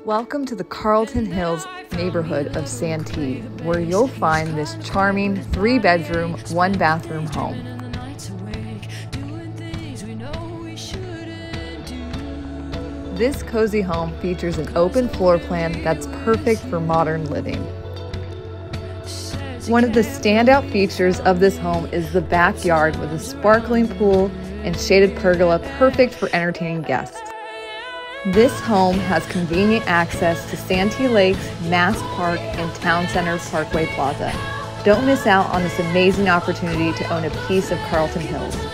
Welcome to the Carlton Hills neighborhood of Santee, where you'll find this charming 3-bedroom, 1-bathroom home. This cozy home features an open floor plan that's perfect for modern living. One of the standout features of this home is the backyard with a sparkling pool and shaded pergola perfect for entertaining guests. This home has convenient access to Santee Lakes, Mass Park, and Town Center Parkway Plaza. Don't miss out on this amazing opportunity to own a piece of Carlton Hills.